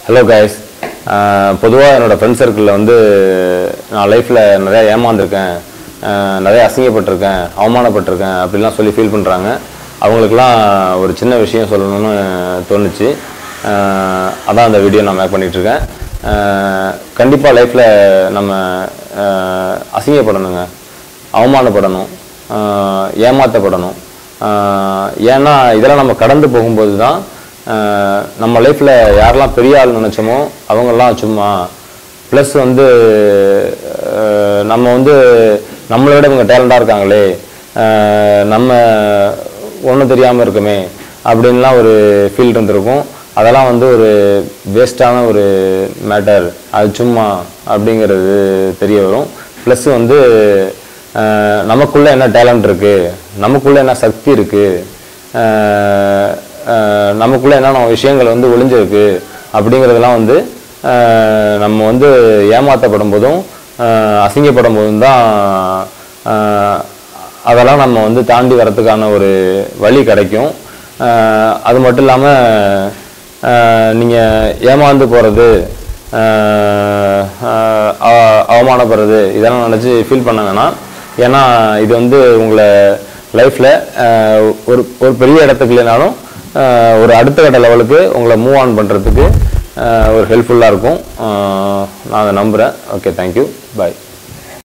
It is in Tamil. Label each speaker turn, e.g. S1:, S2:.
S1: ஹலோ கைஸ், பொதுவாக என்னோடய ஃப்ரெண்ட் சர்க்கிளில் வந்து நான் லைஃப்பில் நிறையா ஏமாந்துருக்கேன், நிறையா அசிங்கப்பட்டிருக்கேன், அவமானப்பட்டிருக்கேன் அப்படிலாம் சொல்லி ஃபீல் பண்ணுறாங்க. அவங்களுக்கெல்லாம் ஒரு சின்ன விஷயம் சொல்லணும்னு தோணுச்சு. அதான் அந்த வீடியோ நான் மேக் பண்ணிகிட்ருக்கேன். கண்டிப்பாக லைஃப்பில் நம்ம அசிங்கப்படணுங்க, அவமானப்படணும், ஏமாற்றப்படணும். ஏன்னா இதெல்லாம் நம்ம கடந்து போகும்போது தான் நம்ம லைஃப்பில் யாரெல்லாம் பெரிய ஆள் நினச்சோமோ அவங்கெல்லாம் சும்மா, ப்ளஸ் வந்து நம்ம வந்து நம்மளை விட இவங்க டேலண்டாக இருக்காங்களே, நம்ம ஒன்றும் தெரியாமல் இருக்குமே அப்படின்லாம் ஒரு ஃபீல் இருந்திருக்கும். அதெல்லாம் வந்து ஒரு வேஸ்டான ஒரு மேட்டர், அது சும்மா அப்படிங்கிறது தெரிய வரும். ப்ளஸ் வந்து நமக்குள்ளே என்ன டேலண்ட் இருக்குது, நமக்குள்ளே என்ன சக்தி இருக்குது, நமக்குள்ளே என்னென்ன விஷயங்கள் வந்து ஒளிஞ்சிருக்கு அப்படிங்கிறதெல்லாம் வந்து நம்ம வந்து ஏமாற்றப்படும் போதும் அசிங்கப்படும் போதும் தான் அதெல்லாம் நம்ம வந்து தாண்டி வரத்துக்கான ஒரு வழி கிடைக்கும். அது மட்டும் இல்லாமல் நீங்கள் ஏமாந்து போகிறது, அவமானப்படுறது இதெல்லாம் நினச்சி ஃபீல் பண்ண வேணாம். ஏன்னா இது வந்து உங்களை லைஃப்பில் ஒரு பெரிய இடத்துக்கு இல்லைனாலும் ஒரு அடுத்த கட்ட லெவலுக்கு உங்களை மூவ் ஆன் பண்ணுறதுக்கு ஒரு ஹெல்ப்ஃபுல்லாக இருக்கும். நான் அதை நம்புகிறேன். ஓகே, தேங்க்யூ, பாய்.